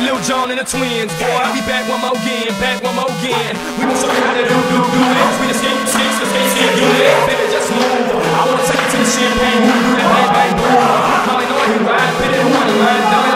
Lil Jon and the twins, boy, we back one more again, back one more again. We gon' show you how to do it. We the skate, do it. Baby, just move. I wanna take you to the champagne, do that bang, bang, boom. All I know I can ride, baby, the one line,